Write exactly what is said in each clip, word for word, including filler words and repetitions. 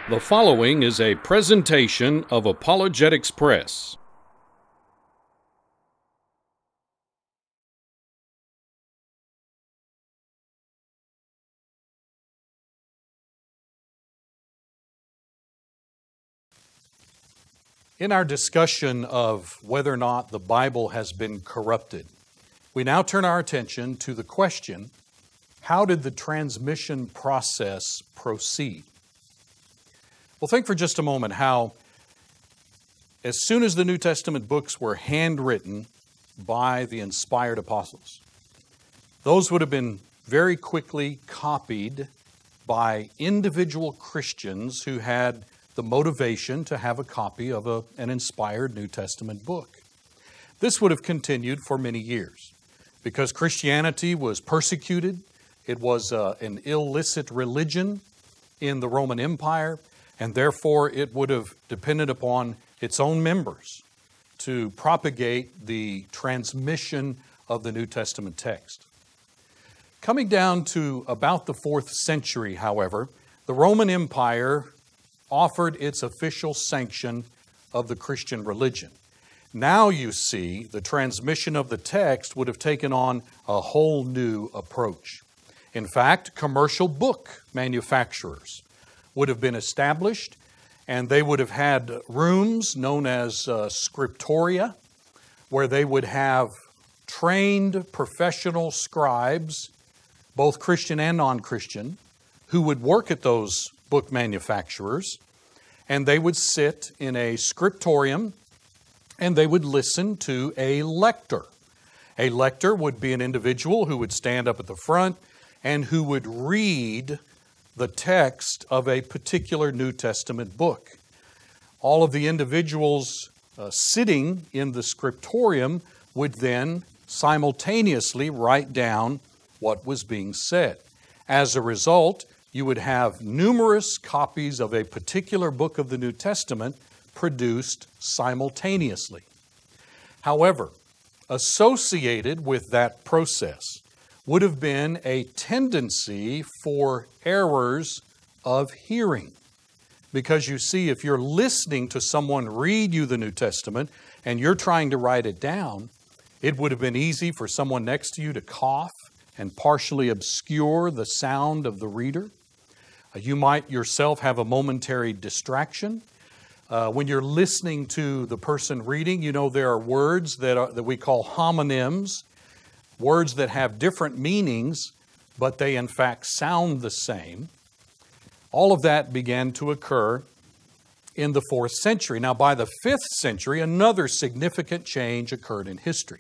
The following is a presentation of Apologetics Press. In our discussion of whether or not the Bible has been corrupted, we now turn our attention to the question, how did the transmission process proceed? Well, think for just a moment how, as soon as the New Testament books were handwritten by the inspired apostles, those would have been very quickly copied by individual Christians who had the motivation to have a copy of a, an inspired New Testament book. This would have continued for many years because Christianity was persecuted. It was uh, an illicit religion in the Roman Empire, and therefore it would have depended upon its own members to propagate the transmission of the New Testament text. Coming down to about the fourth century, however, the Roman Empire offered its official sanction of the Christian religion. Now you see the transmission of the text would have taken on a whole new approach. In fact, commercial book manufacturers would have been established, and they would have had rooms known as uh, scriptoria, where they would have trained professional scribes, both Christian and non-Christian, who would work at those book manufacturers, and they would sit in a scriptorium and they would listen to a lector. A lector would be an individual who would stand up at the front and who would read the text of a particular New Testament book. All of the individuals uh, sitting in the scriptorium would then simultaneously write down what was being said. As a result, you would have numerous copies of a particular book of the New Testament produced simultaneously. However, associated with that process would have been a tendency for errors of hearing. Because you see, if you're listening to someone read you the New Testament and you're trying to write it down, it would have been easy for someone next to you to cough and partially obscure the sound of the reader. Uh, you might yourself have a momentary distraction. Uh, when you're listening to the person reading, you know there are words that are, that we call homonyms, words that have different meanings, but they in fact sound the same. All of that began to occur in the fourth century. Now, by the fifth century, another significant change occurred in history.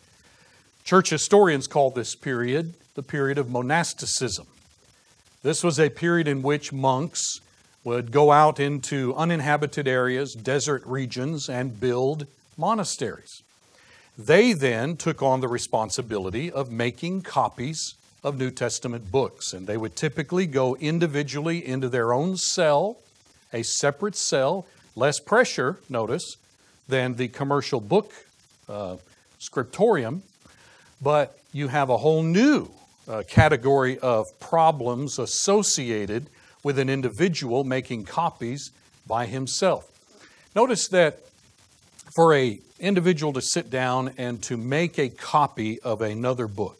Church historians call this period the period of monasticism. This was a period in which monks would go out into uninhabited areas, desert regions, and build monasteries. They then took on the responsibility of making copies of New Testament books, and they would typically go individually into their own cell, a separate cell, less pressure, notice, than the commercial book uh, scriptorium, but you have a whole new uh, category of problems associated with an individual making copies by himself. Notice that for an individual to sit down and to make a copy of another book,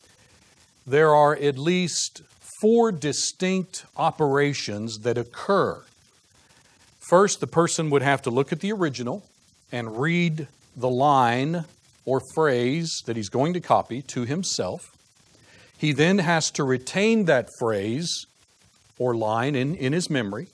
there are at least four distinct operations that occur. First, the person would have to look at the original and read the line or phrase that he's going to copy to himself. He then has to retain that phrase or line in, in his memory.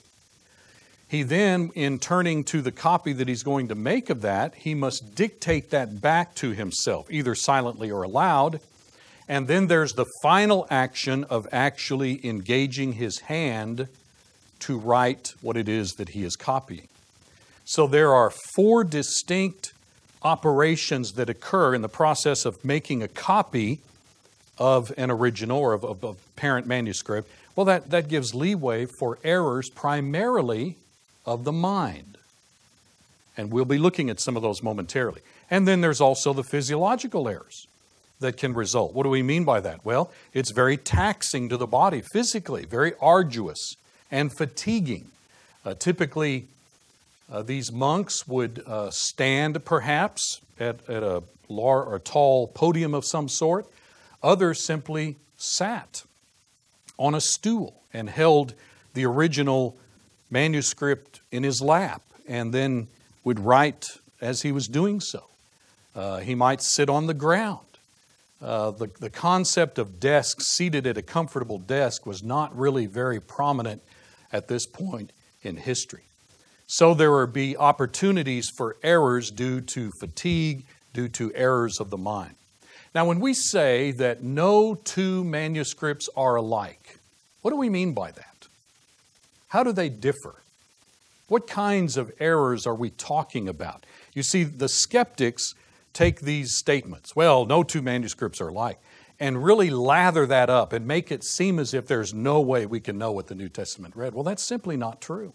He then, in turning to the copy that he's going to make of that, he must dictate that back to himself, either silently or aloud. And then there's the final action of actually engaging his hand to write what it is that he is copying. So there are four distinct operations that occur in the process of making a copy of an original or of, of a parent manuscript. Well, that, that gives leeway for errors primarily of the mind. And we'll be looking at some of those momentarily. And then there's also the physiological errors that can result. What do we mean by that? Well, it's very taxing to the body physically, very arduous and fatiguing Uh, typically, uh, these monks would uh, stand perhaps at, at a, lar- or tall podium of some sort. Others simply sat on a stool and held the original manuscript in his lap and then would write as he was doing so. Uh, he might sit on the ground. Uh, the, the concept of desks, seated at a comfortable desk, was not really very prominent at this point in history. So there would be opportunities for errors due to fatigue, due to errors of the mind. Now, when we say that no two manuscripts are alike, what do we mean by that? How do they differ? What kinds of errors are we talking about? You see, the skeptics take these statements, well, no two manuscripts are alike, and really lather that up and make it seem as if there's no way we can know what the New Testament read. Well, that's simply not true.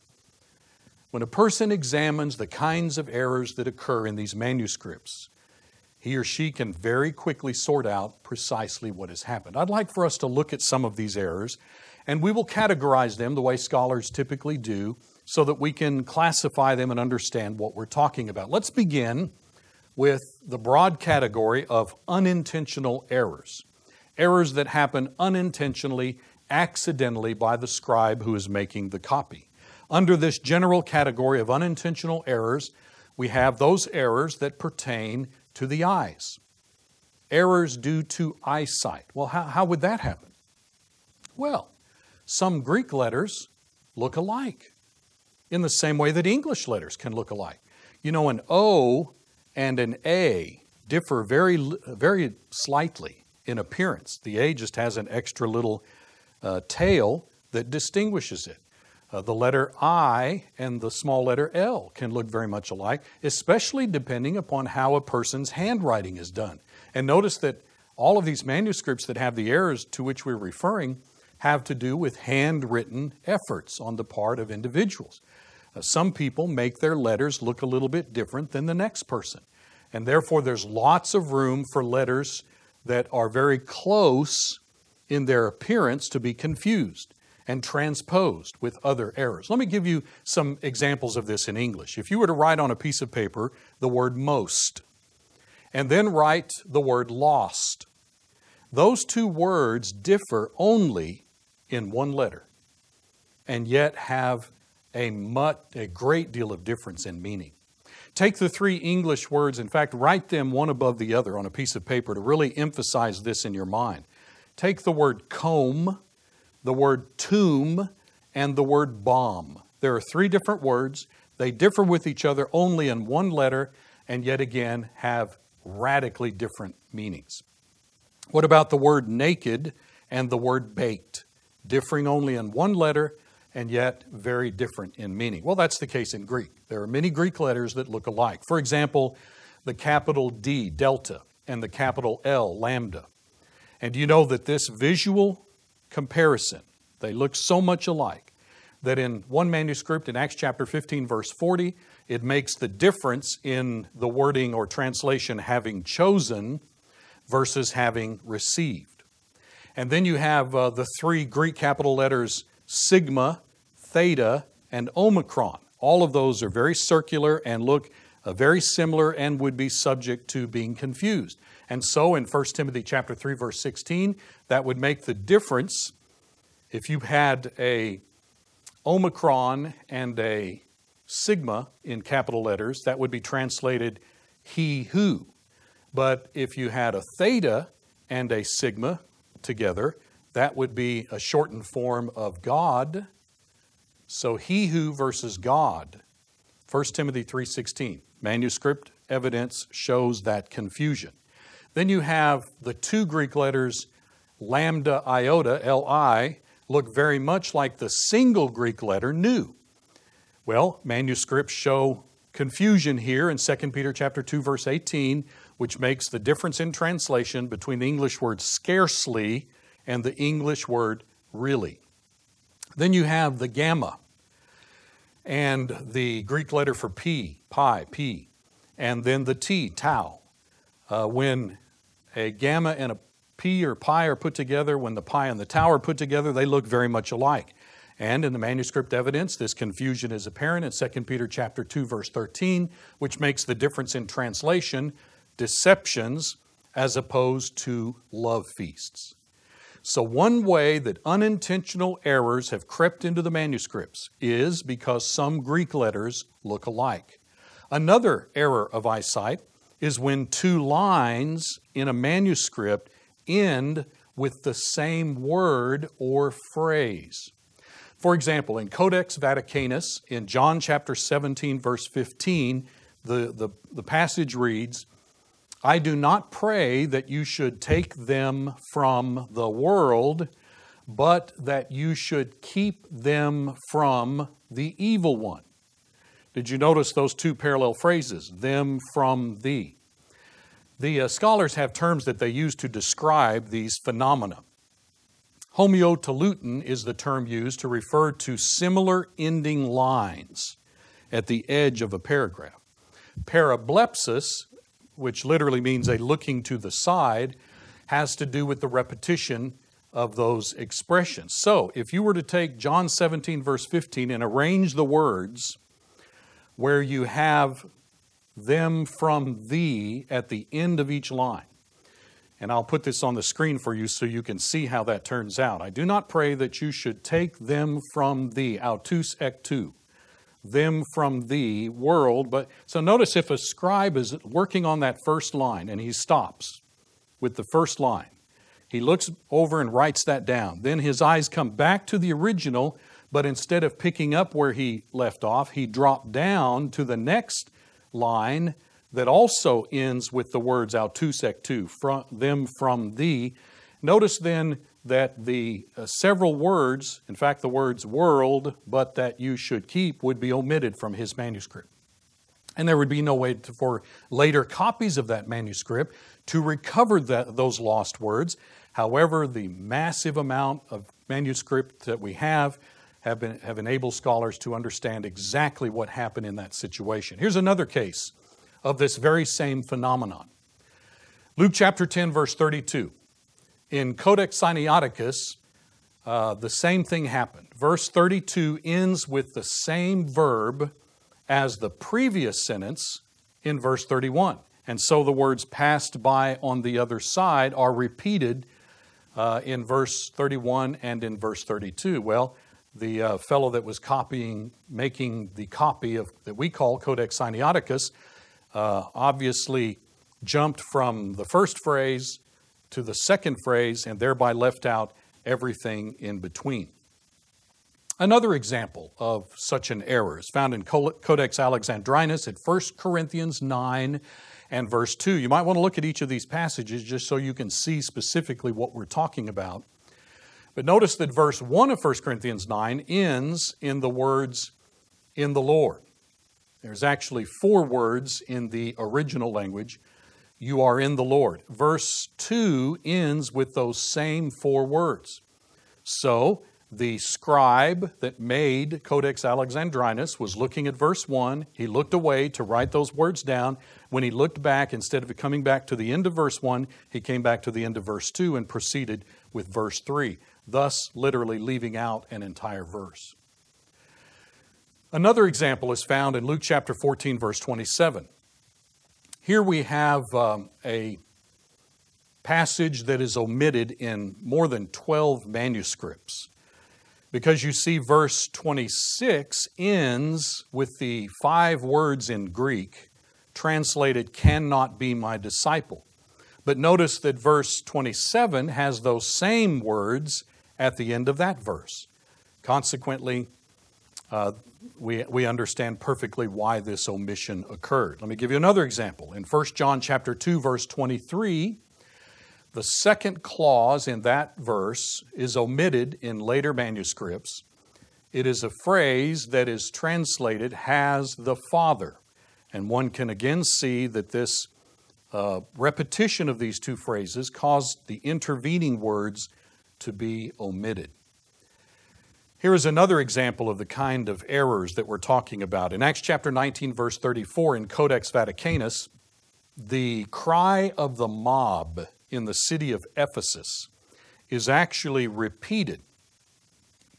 When a person examines the kinds of errors that occur in these manuscripts, he or she can very quickly sort out precisely what has happened. I'd like for us to look at some of these errors, and we will categorize them the way scholars typically do so that we can classify them and understand what we're talking about. Let's begin with the broad category of unintentional errors. Errors that happen unintentionally, accidentally by the scribe who is making the copy. Under this general category of unintentional errors, we have those errors that pertain to the eyes. Errors due to eyesight. Well, how, how would that happen? Well, some Greek letters look alike in the same way that English letters can look alike. You know, an O and an A differ very, very slightly in appearance. The A just has an extra little uh, tail that distinguishes it. Uh, the letter I and the small letter L can look very much alike, especially depending upon how a person's handwriting is done. And notice that all of these manuscripts that have the errors to which we're referring have to do with handwritten efforts on the part of individuals. Uh, some people make their letters look a little bit different than the next person. And therefore, there's lots of room for letters that are very close in their appearance to be confused and transposed with other errors. Let me give you some examples of this in English. If you were to write on a piece of paper the word most, and then write the word lost, those two words differ only in one letter, and yet have a, much, a great deal of difference in meaning. Take the three English words, in fact, write them one above the other on a piece of paper to really emphasize this in your mind. Take the word comb, the word tomb, and the word bomb. There are three different words. They differ with each other only in one letter, and yet again have radically different meanings. What about the word naked and the word baked? Differing only in one letter, and yet very different in meaning. Well, that's the case in Greek. There are many Greek letters that look alike. For example, the capital D, delta, and the capital L, lambda. And you know that this visual comparison, they look so much alike that in one manuscript in Acts chapter fifteen, verse forty, it makes the difference in the wording or translation having chosen versus having received. And then you have uh, the three Greek capital letters sigma, theta, and omicron. All of those are very circular and look uh, very similar and would be subject to being confused. And so in First Timothy chapter three, verse sixteen, that would make the difference if you had a omicron and a sigma in capital letters, that would be translated he who. But if you had a theta and a sigma together, that would be a shortened form of God. So he who versus God. First Timothy three sixteen. Manuscript evidence shows that confusion. Then you have the two Greek letters lambda iota, L I, look very much like the single Greek letter nu. Well, manuscripts show confusion here in Second Peter chapter two, verse eighteen, which makes the difference in translation between the English word scarcely and the English word really. Then you have the gamma and the Greek letter for P, pi, P, and then the T, tau. Uh, when a gamma and a P or pi are put together, when the pi and the tau are put together, they look very much alike. And in the manuscript evidence, this confusion is apparent in Second Peter chapter two, verse thirteen, which makes the difference in translation deceptions as opposed to love feasts. So one way that unintentional errors have crept into the manuscripts is because some Greek letters look alike. Another error of eyesight is when two lines in a manuscript end with the same word or phrase. For example, in Codex Vaticanus, in John chapter seventeen, verse fifteen, the, the, the passage reads, "I do not pray that you should take them from the world, but that you should keep them from the evil one." Did you notice those two parallel phrases, them from thee? The uh, scholars have terms that they use to describe these phenomena. Homeoteluton is the term used to refer to similar ending lines at the edge of a paragraph. Parablepsis, which literally means a looking to the side, has to do with the repetition of those expressions. So, if you were to take John seventeen, verse fifteen, and arrange the words where you have them from thee at the end of each line, and I'll put this on the screen for you so you can see how that turns out. I do not pray that you should take them from thee, autus ectu, them from thee, world. But so notice if a scribe is working on that first line and he stops with the first line, he looks over and writes that down. Then his eyes come back to the original, but instead of picking up where he left off, he dropped down to the next line that also ends with the words autus ectu, from them from thee. Notice then that the uh, several words, in fact the words world, but that you should keep, would be omitted from his manuscript. And there would be no way to, for later copies of that manuscript to recover that, those lost words. However, the massive amount of manuscript that we have have, been, have enabled scholars to understand exactly what happened in that situation. Here's another case of this very same phenomenon. Luke chapter ten, verse thirty-two. In Codex Sinaiticus, uh, the same thing happened. Verse thirty-two ends with the same verb as the previous sentence in verse thirty-one. And so the words passed by on the other side are repeated uh, in verse thirty-one and in verse thirty-two. Well, the uh, fellow that was copying, making the copy of that we call Codex Sinaiticus, uh, obviously jumped from the first phrase to the second phrase and thereby left out everything in between. Another example of such an error is found in Codex Alexandrinus at First Corinthians nine and verse two. You might want to look at each of these passages just so you can see specifically what we're talking about. But notice that verse one of First Corinthians nine ends in the words, "in the Lord." There's actually four words in the original language. You are in the Lord. Verse two ends with those same four words. So, the scribe that made Codex Alexandrinus was looking at verse one. He looked away to write those words down. When he looked back, instead of coming back to the end of verse one, he came back to the end of verse two and proceeded with verse three, thus literally leaving out an entire verse. Another example is found in Luke chapter fourteen, verse twenty-seven. Here we have um, a passage that is omitted in more than twelve manuscripts. Because you see verse twenty-six ends with the five words in Greek translated, "cannot be my disciple." But notice that verse twenty-seven has those same words at the end of that verse. Consequently, uh, we, we understand perfectly why this omission occurred. Let me give you another example. In First John chapter two, verse twenty-three, the second clause in that verse is omitted in later manuscripts. It is a phrase that is translated, "has the Father." And one can again see that this uh, repetition of these two phrases caused the intervening words to be omitted. Here is another example of the kind of errors that we're talking about. In Acts chapter nineteen, verse thirty-four, in Codex Vaticanus, the cry of the mob in the city of Ephesus is actually repeated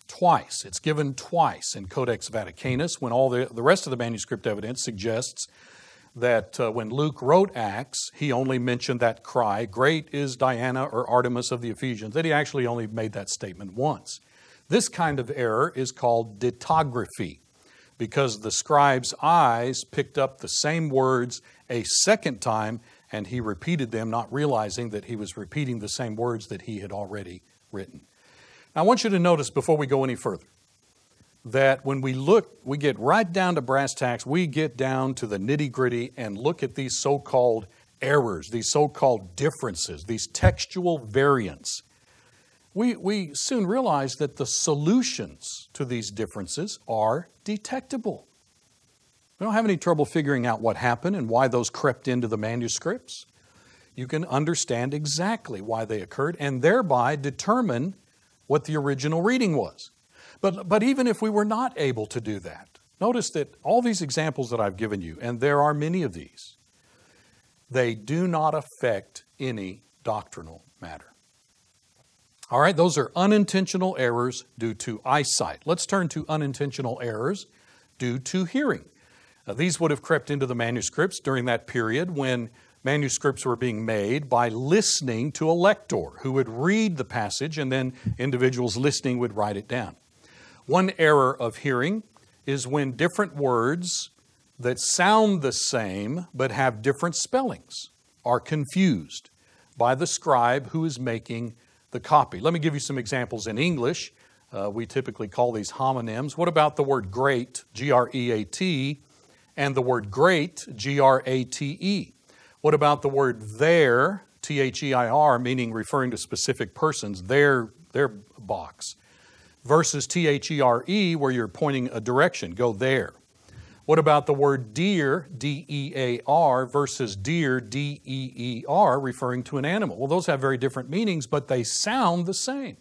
twice. It's given twice in Codex Vaticanus, when all the, the rest of the manuscript evidence suggests that uh, when Luke wrote Acts, he only mentioned that cry, "Great is Diana or Artemis of the Ephesians," that he actually only made that statement once. This kind of error is called ditography, because the scribe's eyes picked up the same words a second time, and he repeated them, not realizing that he was repeating the same words that he had already written. Now, I want you to notice, before we go any further, that when we look, we get right down to brass tacks, we get down to the nitty-gritty and look at these so-called errors, these so-called differences, these textual variants. We, we soon realize that the solutions to these differences are detectable. We don't have any trouble figuring out what happened and why those crept into the manuscripts. You can understand exactly why they occurred and thereby determine what the original reading was. But, but even if we were not able to do that, notice that all these examples that I've given you, and there are many of these, they do not affect any doctrinal matter. All right, those are unintentional errors due to eyesight. Let's turn to unintentional errors due to hearing. Now, these would have crept into the manuscripts during that period when manuscripts were being made by listening to a lector who would read the passage, and then individuals listening would write it down. One error of hearing is when different words that sound the same but have different spellings are confused by the scribe who is making the copy. Let me give you some examples in English. Uh, we typically call these homonyms. What about the word great, G R E A T, and the word great, G R A T E? What about the word there, T H E I R, meaning referring to specific persons, their, their box, versus T H E R E, where you're pointing a direction, go there? What about the word deer, D E A R, versus deer, D E E R, referring to an animal? Well, those have very different meanings, but they sound the same.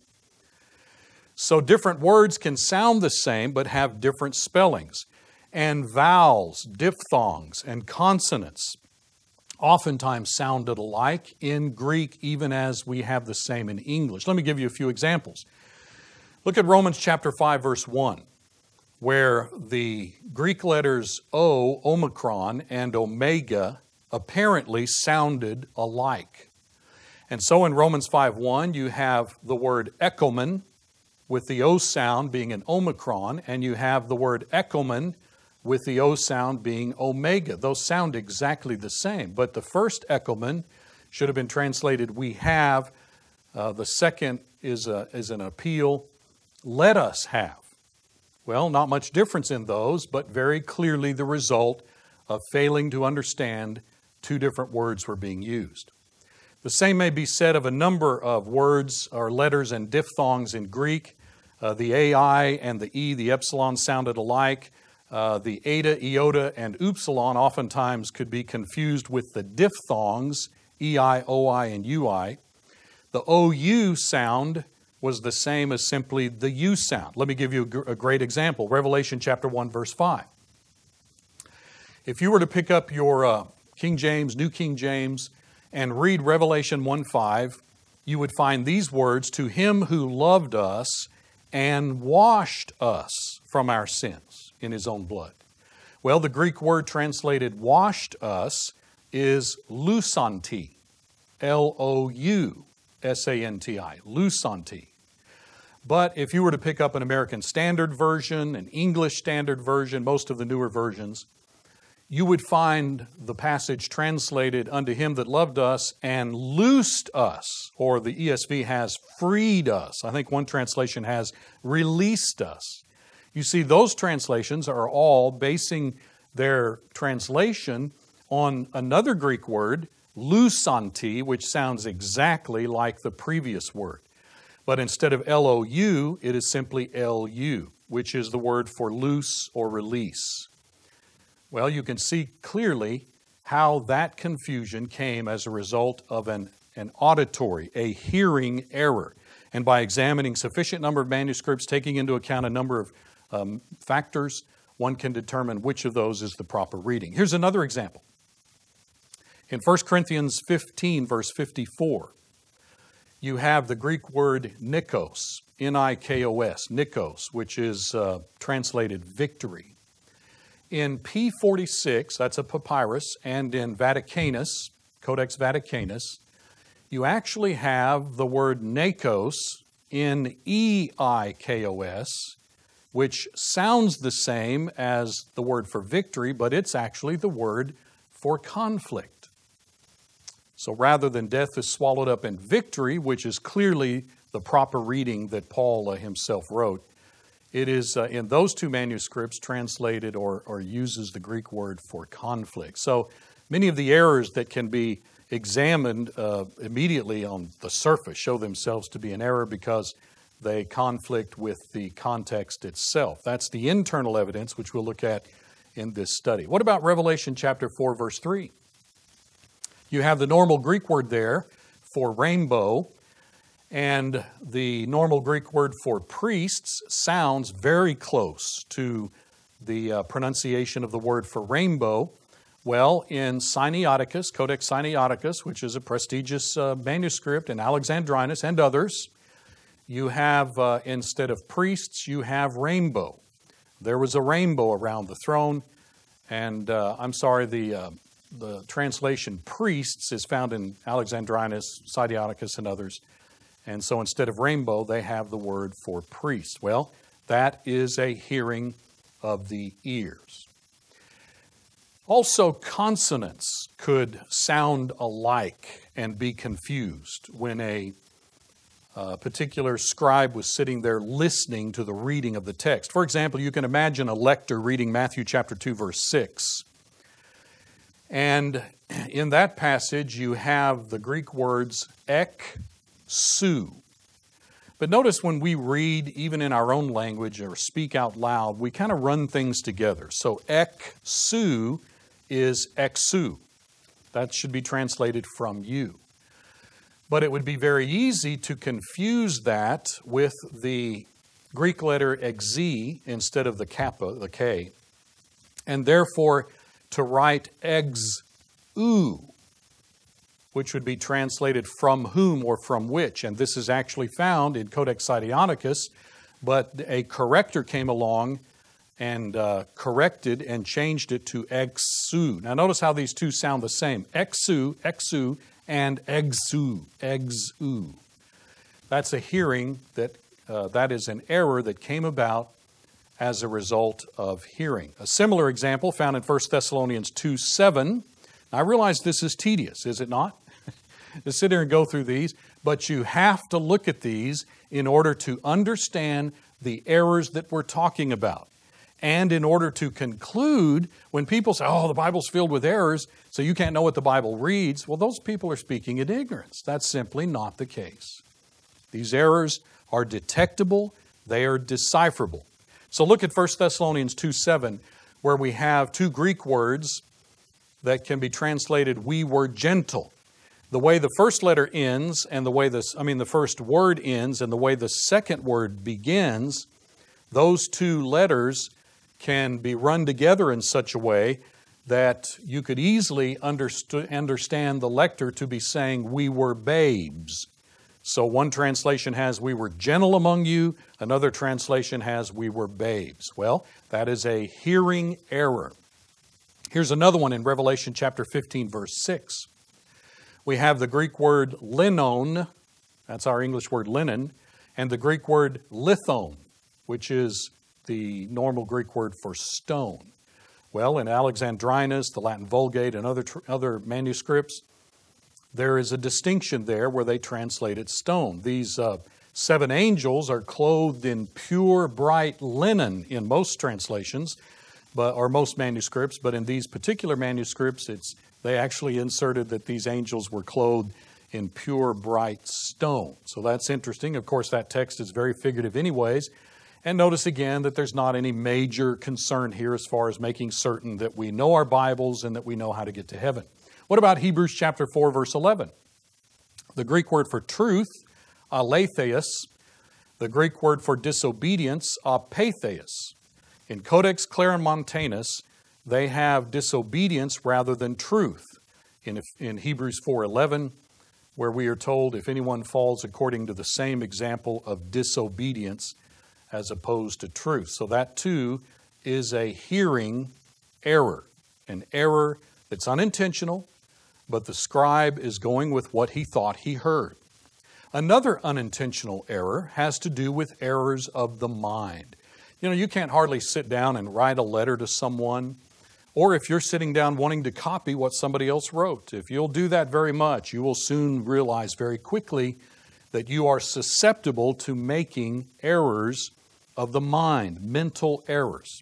So different words can sound the same, but have different spellings. And vowels, diphthongs, and consonants oftentimes sounded alike in Greek, even as we have the same in English. Let me give you a few examples. Look at Romans chapter five, verse one, where the Greek letters O, omicron, and omega apparently sounded alike. And so in Romans five one, you have the word echomen, with the O sound being an omicron, and you have the word echomen with the O sound being omega. Those sound exactly the same, but the first echomen should have been translated we have. Uh, the second is, a, is an appeal, let us have. Well, not much difference in those, but very clearly the result of failing to understand two different words were being used. The same may be said of a number of words or letters and diphthongs in Greek. Uh, the A I and the E, the epsilon, sounded alike. Uh, the eta, iota, and upsilon oftentimes could be confused with the diphthongs, E I, O I, and U I. The O U sound was the same as simply the U sound. Let me give you a, gr- a great example. Revelation chapter one, verse five. If you were to pick up your uh, King James, New King James, and read Revelation one five, you would find these words, "To him who loved us and washed us from our sins in his own blood." Well, the Greek word translated washed us is lousanti, L O U S A N T I, lousanti. But if you were to pick up an American Standard Version, an English Standard Version, most of the newer versions, you would find the passage translated, "Unto him that loved us and loosed us," or the E S V has freed us. I think one translation has released us. You see, those translations are all basing their translation on another Greek word, lousanti, which sounds exactly like the previous word. But instead of L O U, it is simply L U, which is the word for loose or release. Well, you can see clearly how that confusion came as a result of an, an auditory, a hearing error. And by examining sufficient number of manuscripts, taking into account a number of um, factors, one can determine which of those is the proper reading. Here's another example. In First Corinthians fifteen, verse fifty-four, you have the Greek word nikos, N I K O S, Nikos, which is uh, translated victory. In P forty-six, that's a papyrus, and in Vaticanus, Codex Vaticanus, you actually have the word Nikos, N E I K O S, which sounds the same as the word for victory, but it's actually the word for conflict. So rather than death is swallowed up in victory, which is clearly the proper reading that Paul uh, himself wrote, it is uh, in those two manuscripts translated or, or uses the Greek word for conflict. So many of the errors that can be examined uh, immediately on the surface show themselves to be an error because they conflict with the context itself. That's the internal evidence, which we'll look at in this study. What about Revelation chapter four, verse three? You have the normal Greek word there for rainbow, and the normal Greek word for priests sounds very close to the uh, pronunciation of the word for rainbow. Well, in Sinaiticus, Codex Sinaiticus, which is a prestigious uh, manuscript in Alexandrinus and others, you have, uh, instead of priests, you have rainbow. There was a rainbow around the throne, and uh, I'm sorry, the, uh, the translation priests is found in Alexandrinus, Sinaiticus, and others. And so instead of rainbow, they have the word for priest. Well, that is a hearing of the ears. Also, consonants could sound alike and be confused when a uh, particular scribe was sitting there listening to the reading of the text. For example, you can imagine a lector reading Matthew chapter two, verse six. And in that passage, you have the Greek words ek, su. But notice when we read, even in our own language, or speak out loud, we kind of run things together. So ek, su is exu. That should be translated from you. But it would be very easy to confuse that with the Greek letter exi instead of the kappa, the K, and therefore to write exu, which would be translated from whom or from which. And this is actually found in Codex Sinaiticus, but a corrector came along and uh, corrected and changed it to exu. Now notice how these two sound the same. Exu, exu, and exu, exu. That's a hearing that, uh, that is an error that came about as a result of hearing. A similar example found in First Thessalonians two seven. Now, I realize this is tedious, is it not? To sit here and go through these, but you have to look at these in order to understand the errors that we're talking about. And in order to conclude, when people say, oh, the Bible's filled with errors, so you can't know what the Bible reads, well, those people are speaking in ignorance. That's simply not the case. These errors are detectable, they are decipherable. So look at First Thessalonians two seven, where we have two Greek words that can be translated, we were gentle. The way the first letter ends and the way this, I mean, the first word ends and the way the second word begins, those two letters can be run together in such a way that you could easily underst- understand the lector to be saying, we were babes. So one translation has, we were gentle among you. Another translation has, we were babes. Well, that is a hearing error. Here's another one in Revelation chapter fifteen, verse six. We have the Greek word linon, that's our English word linen, and the Greek word lithon, which is the normal Greek word for stone. Well, in Alexandrinus, the Latin Vulgate, and other, other manuscripts, there is a distinction there where they translate it stone. These uh, seven angels are clothed in pure, bright linen in most translations, but or most manuscripts, but in these particular manuscripts, it's they actually inserted that these angels were clothed in pure, bright stone. So that's interesting. Of course, that text is very figurative anyways. And notice again that there's not any major concern here as far as making certain that we know our Bibles and that we know how to get to heaven. What about Hebrews chapter four, verse eleven? The Greek word for truth, aletheus. The Greek word for disobedience, apatheus. In Codex Claromontanus, they have disobedience rather than truth. In, in Hebrews four eleven, where we are told if anyone falls according to the same example of disobedience as opposed to truth. So that too is a hearing error, an error that's unintentional, but the scribe is going with what he thought he heard. Another unintentional error has to do with errors of the mind. You know, you can't hardly sit down and write a letter to someone, or if you're sitting down wanting to copy what somebody else wrote. If you'll do that very much, you will soon realize very quickly that you are susceptible to making errors of the mind, mental errors.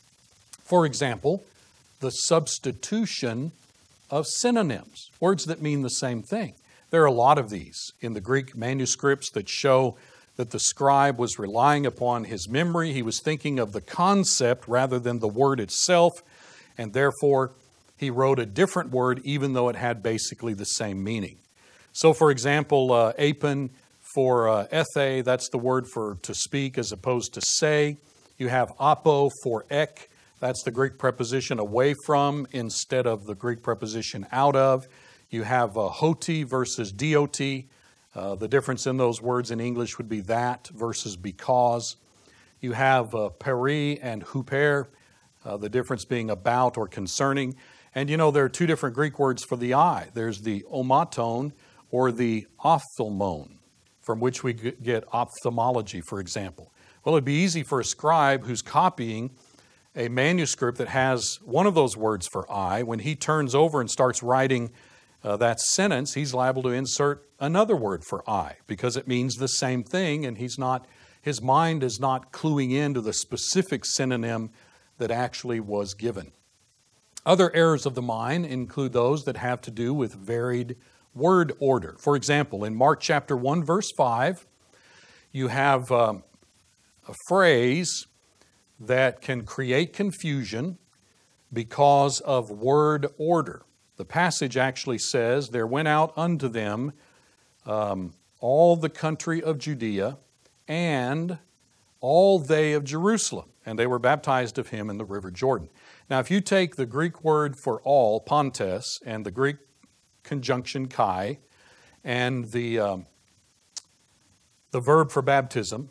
For example, the substitution of synonyms, words that mean the same thing. There are a lot of these in the Greek manuscripts that show that the scribe was relying upon his memory. He was thinking of the concept rather than the word itself, and therefore he wrote a different word even though it had basically the same meaning. So for example, uh, apon for uh, ethe, that's the word for to speak as opposed to say. You have apo for ek, that's the Greek preposition away from instead of the Greek preposition out of. You have uh, hoti versus dot. Uh, the difference in those words in English would be that versus because. You have uh, peri and huper, uh, the difference being about or concerning. And you know, there are two different Greek words for the eye. There's the omaton or the ophthalmon, from which we get ophthalmology, for example. Well, it'd be easy for a scribe who's copying a manuscript that has one of those words for eye. When he turns over and starts writing uh, that sentence, he's liable to insert another word for eye because it means the same thing, and he's not, his mind is not cluing into the specific synonym that actually was given. Other errors of the mind include those that have to do with varied word order. For example, in Mark chapter one, verse five, you have um, a phrase that can create confusion because of word order. The passage actually says, there went out unto them um, all the country of Judea and all they of Jerusalem, and they were baptized of him in the river Jordan. Now, if you take the Greek word for all, pantes, and the Greek conjunction kai, and the um, the verb for baptism,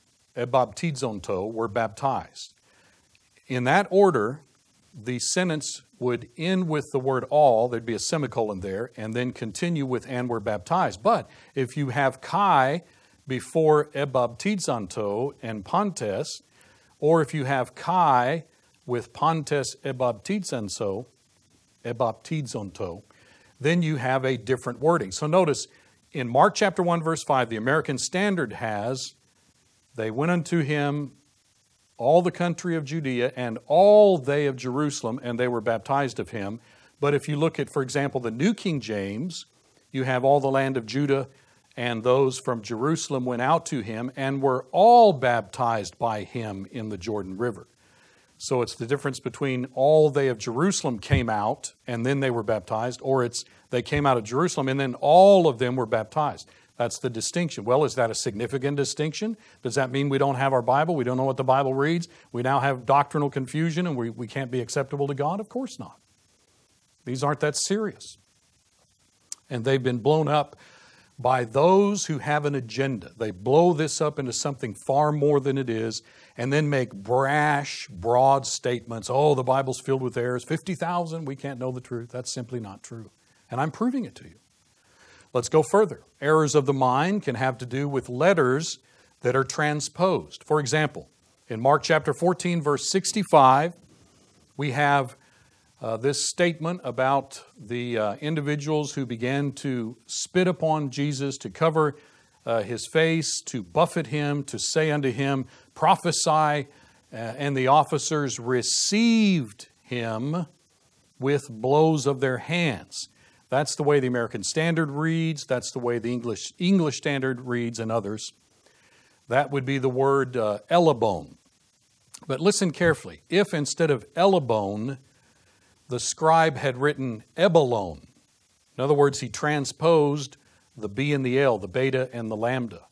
ebaptizonto, were baptized. In that order, the sentence would end with the word all, there'd be a semicolon there, and then continue with and were baptized. But if you have kai before ebaptizonto and pantes, or if you have kai with pantes ebaptizonto, ebaptizonto, then you have a different wording. So notice, in Mark chapter one, verse five, the American Standard has, they went unto him all the country of Judea and all they of Jerusalem, and they were baptized of him. But if you look at, for example, the New King James, you have all the land of Judah and those from Jerusalem went out to him and were all baptized by him in the Jordan River. So it's the difference between all they of Jerusalem came out and then they were baptized, or it's they came out of Jerusalem and then all of them were baptized. That's the distinction. Well, is that a significant distinction? Does that mean we don't have our Bible? We don't know what the Bible reads? We now have doctrinal confusion and we, we can't be acceptable to God? Of course not. These aren't that serious. And they've been blown up by those who have an agenda. They blow this up into something far more than it is and then make brash, broad statements. Oh, the Bible's filled with errors. fifty thousand, we can't know the truth. That's simply not true. And I'm proving it to you. Let's go further. Errors of the mind can have to do with letters that are transposed. For example, in Mark chapter fourteen, verse sixty-five, we have uh, this statement about the uh, individuals who began to spit upon Jesus, to cover uh, his face, to buffet him, to say unto him, prophesy, uh, and the officers received him with blows of their hands. That's the way the American Standard reads. That's the way the English English Standard reads and others. That would be the word uh, elabone. But listen carefully. If instead of elabone, the scribe had written ebalone, in other words, he transposed the B and the L, the beta and the lambda.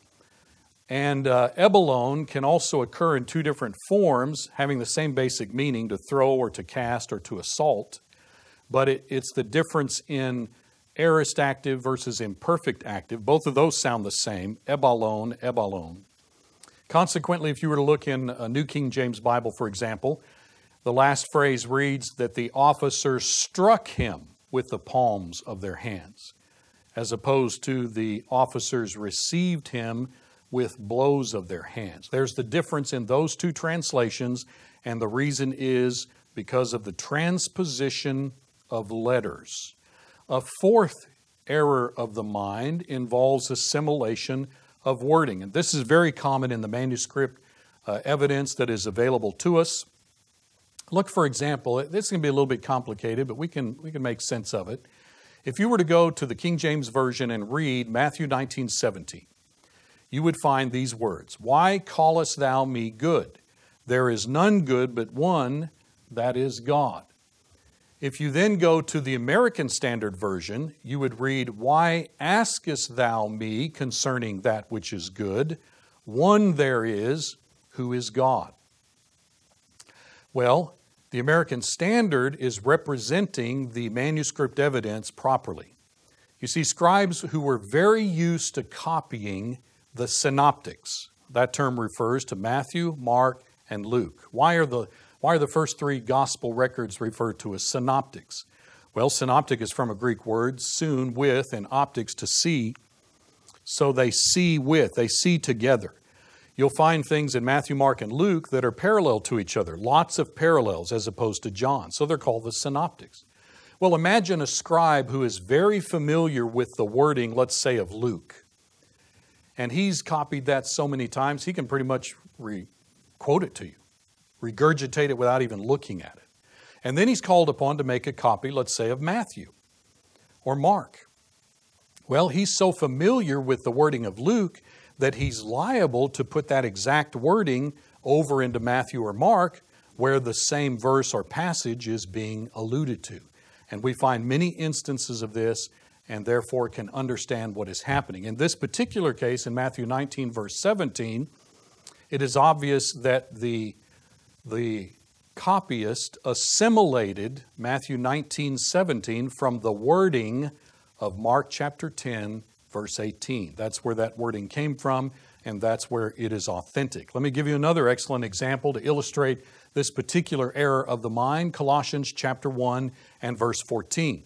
And uh, ebalone can also occur in two different forms, having the same basic meaning, to throw or to cast or to assault. But it, it's the difference in aorist active versus imperfect active. Both of those sound the same, ebalon, ebalon. Consequently, if you were to look in a New King James Bible, for example, the last phrase reads that the officers struck him with the palms of their hands, as opposed to the officers received him with blows of their hands. There's the difference in those two translations, and the reason is because of the transposition of letters. A fourth error of the mind involves assimilation of wording, and this is very common in the manuscript uh, evidence that is available to us. Look, for example, this is going to be a little bit complicated, but we can, we can make sense of it. If you were to go to the King James Version and read Matthew nineteen seventeen, you would find these words, "Why callest thou me good? There is none good but one, that is God." If you then go to the American Standard Version, you would read, "Why askest thou me concerning that which is good? One there is, who is God." Well, the American Standard is representing the manuscript evidence properly. You see, scribes who were very used to copying the synoptics, that term refers to Matthew, Mark, and Luke. Why are the, why are the first three gospel records referred to as synoptics? Well, synoptic is from a Greek word, soon, with, and optics, to see. So they see with, they see together. You'll find things in Matthew, Mark, and Luke that are parallel to each other, lots of parallels as opposed to John. So they're called the synoptics. Well, imagine a scribe who is very familiar with the wording, let's say, of Luke. And he's copied that so many times, he can pretty much re-quote it to you, regurgitate it without even looking at it. And then he's called upon to make a copy, let's say, of Matthew or Mark. Well, he's so familiar with the wording of Luke that he's liable to put that exact wording over into Matthew or Mark where the same verse or passage is being alluded to. And we find many instances of this and therefore can understand what is happening. In this particular case, in Matthew nineteen, verse seventeen, it is obvious that the, the copyist assimilated Matthew nineteen, seventeen from the wording of Mark chapter ten, verse eighteen. That's where that wording came from, and that's where it is authentic. Let me give you another excellent example to illustrate this particular error of the mind, Colossians chapter one and verse fourteen.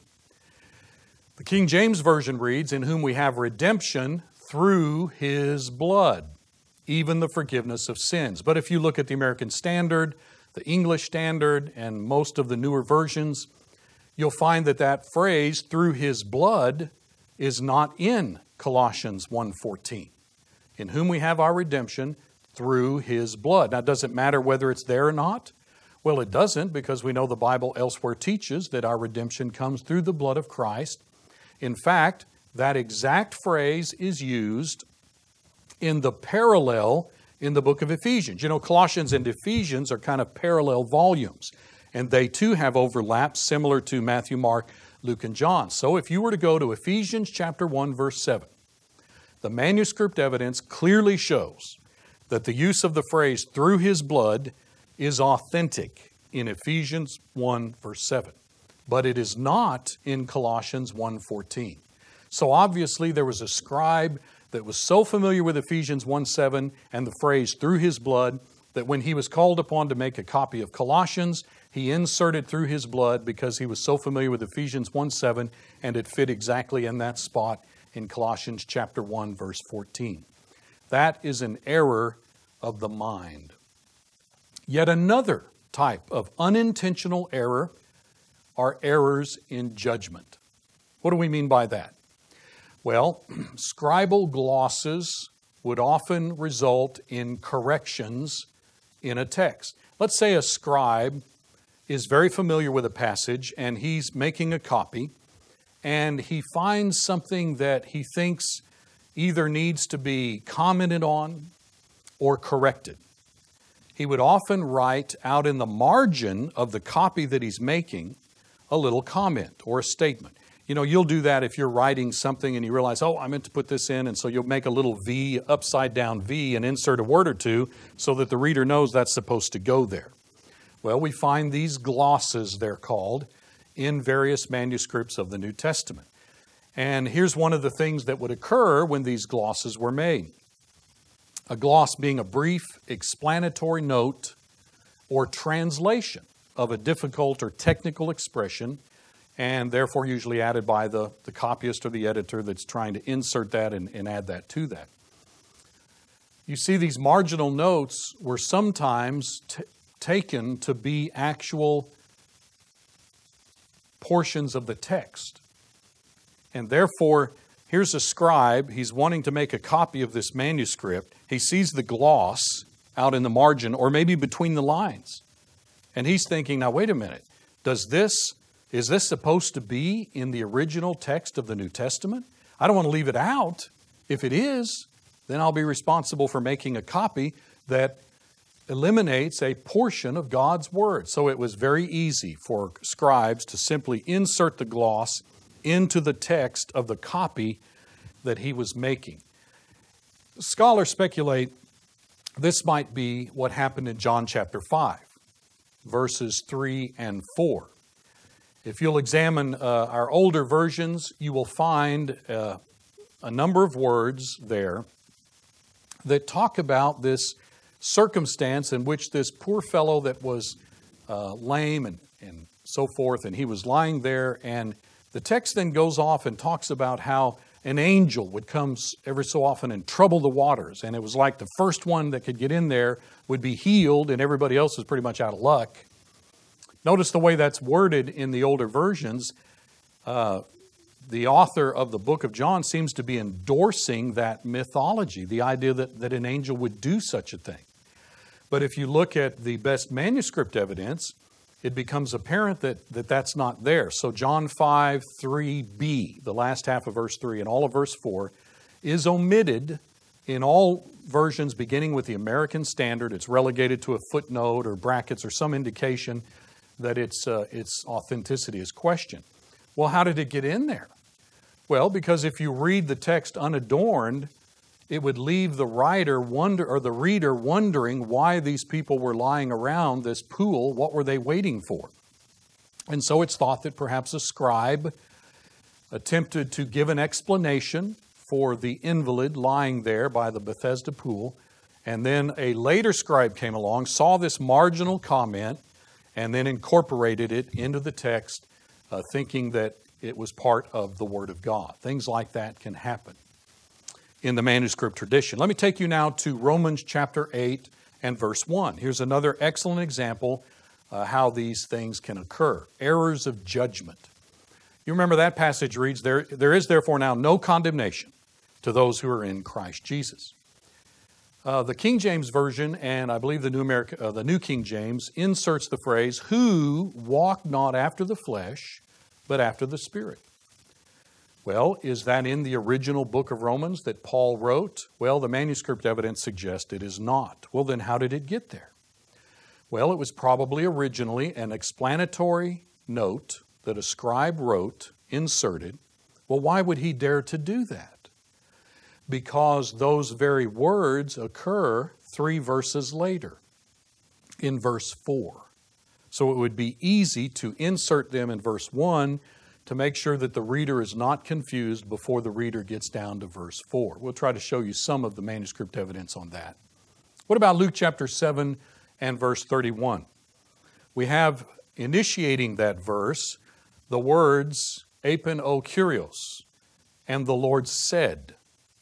The King James Version reads, "In whom we have redemption through His blood, even the forgiveness of sins." But if you look at the American Standard, the English Standard, and most of the newer versions, you'll find that that phrase, "through His blood," is not in Colossians one fourteen. In whom we have our redemption through His blood. Now, does it matter whether it's there or not? Well, it doesn't, because we know the Bible elsewhere teaches that our redemption comes through the blood of Christ. In fact, that exact phrase is used in the parallel in the book of Ephesians. You know, Colossians and Ephesians are kind of parallel volumes, and they too have overlaps similar to Matthew, Mark, Luke, and John. So if you were to go to Ephesians chapter one, verse seven, the manuscript evidence clearly shows that the use of the phrase "through His blood" is authentic in Ephesians one, verse seven. But it is not in Colossians one fourteen. So obviously there was a scribe that was so familiar with Ephesians one seven and the phrase "through His blood" that when he was called upon to make a copy of Colossians, he inserted "through His blood" because he was so familiar with Ephesians one seven and it fit exactly in that spot in Colossians chapter one, verse fourteen. That is an error of the mind. Yet another type of unintentional error are errors in judgment. What do we mean by that? Well, scribal glosses would often result in corrections in a text. Let's say a scribe is very familiar with a passage and he's making a copy, and he finds something that he thinks either needs to be commented on or corrected. He would often write out in the margin of the copy that he's making a little comment or a statement. You know, you'll do that if you're writing something and you realize, oh, I meant to put this in, and so you'll make a little V, upside down V, and insert a word or two so that the reader knows that's supposed to go there. Well, we find these glosses, they're called, in various manuscripts of the New Testament. And here's one of the things that would occur when these glosses were made. A gloss being a brief explanatory note or translation of a difficult or technical expression, and therefore usually added by the, the copyist or the editor that's trying to insert that and, and add that to that. You see, these marginal notes were sometimes t- taken to be actual portions of the text. And therefore, here's a scribe. He's wanting to make a copy of this manuscript. He sees the gloss out in the margin or maybe between the lines. And he's thinking, now wait a minute, does this, is this supposed to be in the original text of the New Testament? I don't want to leave it out. If it is, then I'll be responsible for making a copy that eliminates a portion of God's Word. So it was very easy for scribes to simply insert the gloss into the text of the copy that he was making. Scholars speculate this might be what happened in John chapter five, verses three and four. If you'll examine uh, our older versions, you will find uh, a number of words there that talk about this circumstance in which this poor fellow that was uh, lame and, and so forth, and he was lying there, and the text then goes off and talks about how an angel would come every so often and trouble the waters, and it was like the first one that could get in there would be healed, and everybody else was pretty much out of luck. Notice the way that's worded in the older versions. Uh, the author of the book of John seems to be endorsing that mythology, the idea that, that an angel would do such a thing. But if you look at the best manuscript evidence, it becomes apparent that, that that's not there. So John five, three b, the last half of verse three and all of verse four, is omitted in all versions beginning with the American Standard. It's relegated to a footnote or brackets or some indication that its, uh, its authenticity is questioned. Well, how did it get in there? Well, because if you read the text unadorned, it would leave the writer wonder or the reader wondering why these people were lying around this pool. What were they waiting for? And so it's thought that perhaps a scribe attempted to give an explanation for the invalid lying there by the Bethesda pool, and then a later scribe came along, saw this marginal comment, and then incorporated it into the text, uh, thinking that it was part of the Word of God. Things like that can happen in the manuscript tradition. Let me take you now to Romans chapter eight and verse one. Here's another excellent example uh, how these things can occur. Errors of judgment. You remember that passage reads, there, there is therefore now no condemnation to those who are in Christ Jesus. Uh, the King James Version, and I believe the New, America, uh, the New King James, inserts the phrase, who walk not after the flesh, but after the Spirit. Well, is that in the original book of Romans that Paul wrote? Well, the manuscript evidence suggests it is not. Well, then how did it get there? Well, it was probably originally an explanatory note that a scribe wrote, inserted. Well, why would he dare to do that? Because those very words occur three verses later, in verse four. So it would be easy to insert them in verse one to make sure that the reader is not confused before the reader gets down to verse four. We'll try to show you some of the manuscript evidence on that. What about Luke chapter seven and verse thirty-one? We have, initiating that verse, the words, Apen o Kyrios, and the Lord said.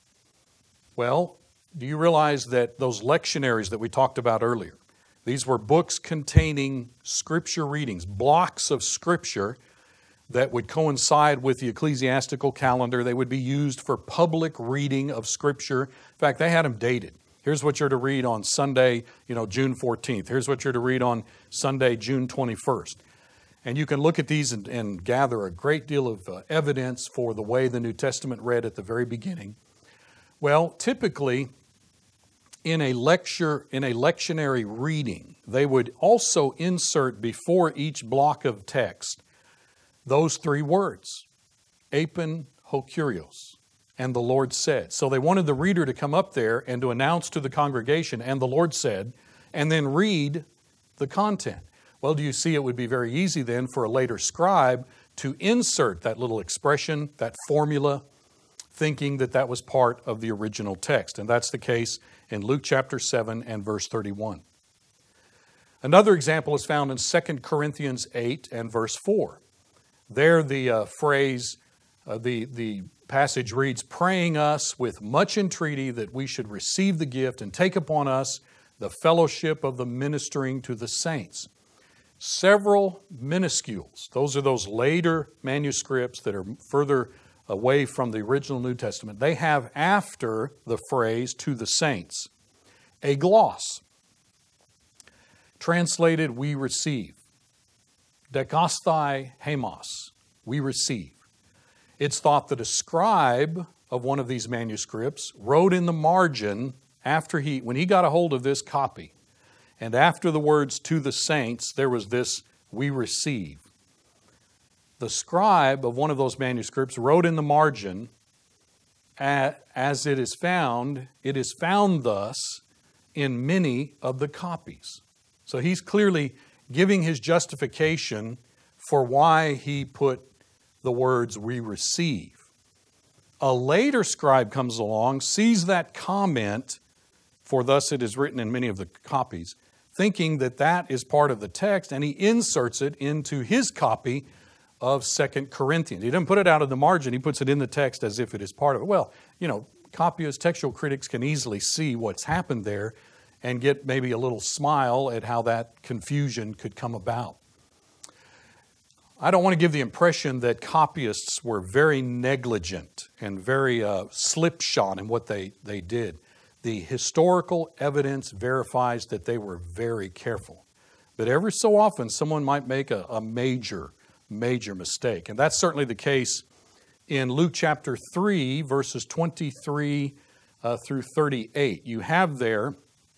Well, do you realize that those lectionaries that we talked about earlier, these were books containing scripture readings, blocks of scripture that would coincide with the ecclesiastical calendar. They would be used for public reading of scripture. In fact, they had them dated. Here's what you're to read on Sunday, you know, June fourteenth. Here's what you're to read on Sunday, June twenty-first. And you can look at these and, and gather a great deal of uh, evidence for the way the New Testament read at the very beginning. Well, typically, in a lecture, in a lectionary reading, they would also insert before each block of text those three words, Apen ho Kyrios, and the Lord said. So they wanted the reader to come up there and to announce to the congregation, and the Lord said, and then read the content. Well, do you see it would be very easy then for a later scribe to insert that little expression, that formula, thinking that that was part of the original text. And that's the case in Luke chapter seven and verse thirty-one. Another example is found in Second Corinthians eight and verse four. There the uh, phrase, uh, the, the passage reads, praying us with much entreaty that we should receive the gift and take upon us the fellowship of the ministering to the saints. Several minuscules, those are those later manuscripts that are further away from the original New Testament, they have after the phrase to the saints a gloss. Translated, we receive. Dekasthai hemos, we receive. It's thought that a scribe of one of these manuscripts wrote in the margin after he, when he got a hold of this copy, and after the words to the saints, there was this, we receive. The scribe of one of those manuscripts wrote in the margin, as it is found, it is found thus in many of the copies. So he's clearly giving his justification for why he put the words we receive. A later scribe comes along, sees that comment, for thus it is written in many of the copies, thinking that that is part of the text, and he inserts it into his copy of Second Corinthians. He doesn't put it out of the margin, he puts it in the text as if it is part of it. Well, you know, copyists, textual critics can easily see what's happened there and get maybe a little smile at how that confusion could come about. I don't want to give the impression that copyists were very negligent and very uh, slipshod in what they, they did. The historical evidence verifies that they were very careful. But every so often, someone might make a, a major, major mistake. And that's certainly the case in Luke chapter three, verses twenty-three uh, through thirty-eight. You have there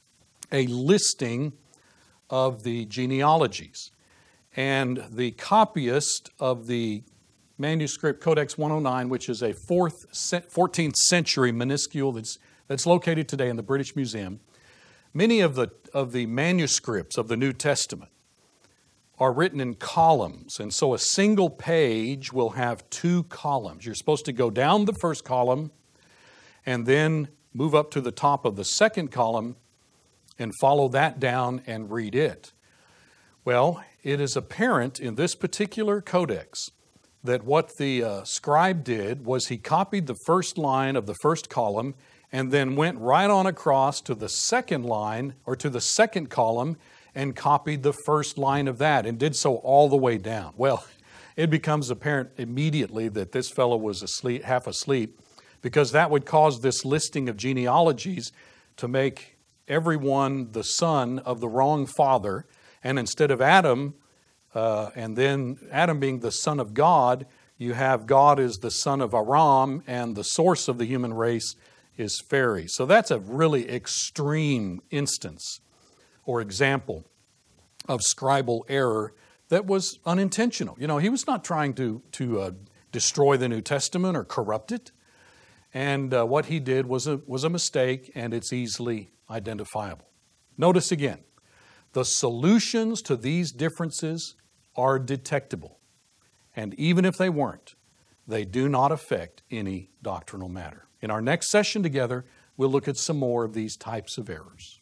a listing of the genealogies. And the copyist of the manuscript Codex one oh nine, which is a fourth, fourteenth century minuscule that's, that's located today in the British Museum, many of the, of the manuscripts of the New Testament are written in columns. And so a single page will have two columns. You're supposed to go down the first column and then move up to the top of the second column and follow that down and read it. Well, it is apparent in this particular codex that what the uh, scribe did was he copied the first line of the first column and then went right on across to the second line or to the second column and copied the first line of that and did so all the way down. Well, it becomes apparent immediately that this fellow was asleep, half asleep, because that would cause this listing of genealogies to make everyone the son of the wrong father. And instead of Adam, uh, and then Adam being the son of God, you have God as the son of Aram, and the source of the human race is Pharaoh. So that's a really extreme instance or example of scribal error that was unintentional. You know, he was not trying to, to uh, destroy the New Testament or corrupt it. And uh, what he did was a, was a mistake, and it's easily identifiable. Notice again, the solutions to these differences are detectable. And even if they weren't, they do not affect any doctrinal matter. In our next session together, we'll look at some more of these types of errors.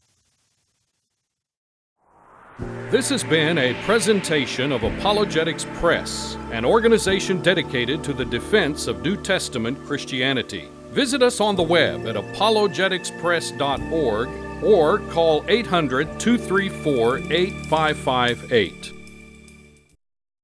This has been a presentation of Apologetics Press, an organization dedicated to the defense of New Testament Christianity. Visit us on the web at apologetics press dot org or call eight hundred, two three four, eight five five eight.